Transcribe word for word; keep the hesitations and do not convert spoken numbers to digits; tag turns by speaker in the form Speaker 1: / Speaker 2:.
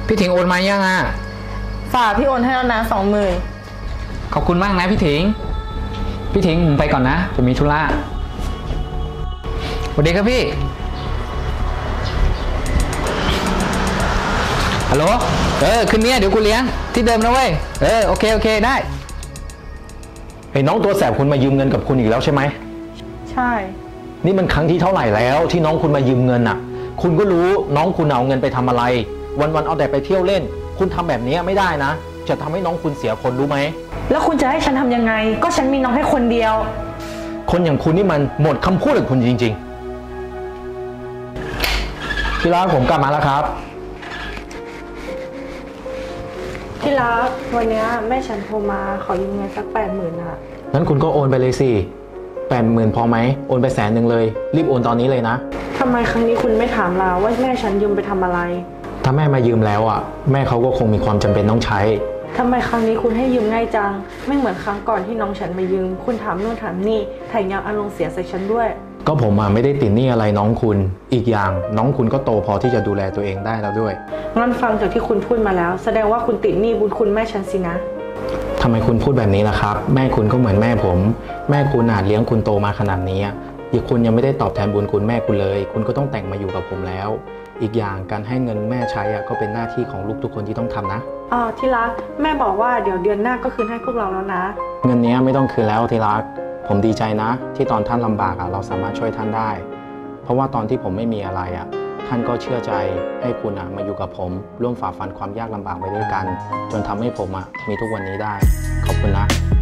Speaker 1: พี่ถิงโอนมายังอ่ะ
Speaker 2: ฝากพี่โอนให้แล้วนะสองหมื่น
Speaker 1: ขอบคุณมากนะพี่ถิงพี่ถิงผมไปก่อนนะผมมีธุระสวัสดีครับพี่ฮัลโหลเออคืนนี้เดี๋ยวกูเลี้ยงที่เดิมนะเว้ยเออโอเคโอเคได้
Speaker 3: ไอ้น้องตัวแสบคุณมายืมเงินกับคุณอีกแล้วใช่ไหม
Speaker 2: ใช่
Speaker 3: นี่มันครั้งที่เท่าไหร่แล้วที่น้องคุณมายืมเงินอ่ะคุณก็รู้น้องคุณเอาเงินไปทำอะไรวันๆเอาแต่ไปเที่ยวเล่นคุณทำแบบนี้ไม่ได้นะจะทำให้น้องคุณเสียคนรู้ไหม
Speaker 2: แล้วคุณจะให้ฉันทำยังไงก็ฉันมีน้องแค่คนเดียว
Speaker 3: คนอย่างคุณนี่มันหมดคำพูดกับคุณจริงๆที่รักผมกลับมาแล้วครับ
Speaker 2: ที่รักวันนี้แม่ฉันโทรมาขอยืมเงินสักแปดหมื่นอ่ะ
Speaker 3: งั้นคุณก็โอนไปเลยสิแปดหมื่นพอไหมโอนไปแสนหนึ่งเลยรีบโอนตอนนี้เลยนะ
Speaker 2: ทำไมครั้งนี้คุณไม่ถามเราว่าแม่ฉันยืมไปทำอะไร
Speaker 3: ถ้าแม่มายืมแล้วอ่ะแม่เขาก็คงมีความจำเป็นต้องใช้
Speaker 2: ทำไมครั้งนี้คุณให้ยืมง่ายจังไม่เหมือนครั้งก่อนที่น้องฉันมายืมคุณถามนู่นถามนี่แถมยังอารมณ์เสียใส่ฉันด้วย
Speaker 3: ก็ผมอ่ะไม่ได้ติดหนี้อะไรน้องคุณอีกอย่างน้องคุณก็โตพอที่จะดูแลตัวเองได้แล้วด้วย
Speaker 2: งั้นฟังจากที่คุณพูดมาแล้วแสดงว่าคุณติดหนี้บุญคุณแม่ฉันสินะ
Speaker 3: ทำไมคุณพูดแบบนี้ล่ะครับแม่คุณก็เหมือนแม่ผมแม่คุณอาจเลี้ยงคุณโตมาขนาดนี้อีกคุณยังไม่ได้ตอบแทนบุญคุณแม่คุณเลยคุณก็ต้องแต่งมาอยู่กับผมแล้วอีกอย่างการให้เงินแม่ใช้ก็เป็นหน้าที่ของลูกทุกคนที่ต้องทำนะ
Speaker 2: อ๋อที่รักแม่บอกว่าเดี๋ยวเดือนหน้าก็คืนให้พวกเราแล้วนะ
Speaker 3: เงินนี้ไม่ต้องคืนแล้วที่รักผมดีใจนะที่ตอนท่านลำบากเราสามารถช่วยท่านได้เพราะว่าตอนที่ผมไม่มีอะไรอ่ะท่านก็เชื่อใจให้คุณอ่ะมาอยู่กับผมร่วมฝ่าฟันความยากลำบากไปด้วยกันจนทำให้ผมอ่ะมีทุกวันนี้ได้ขอบคุณนะ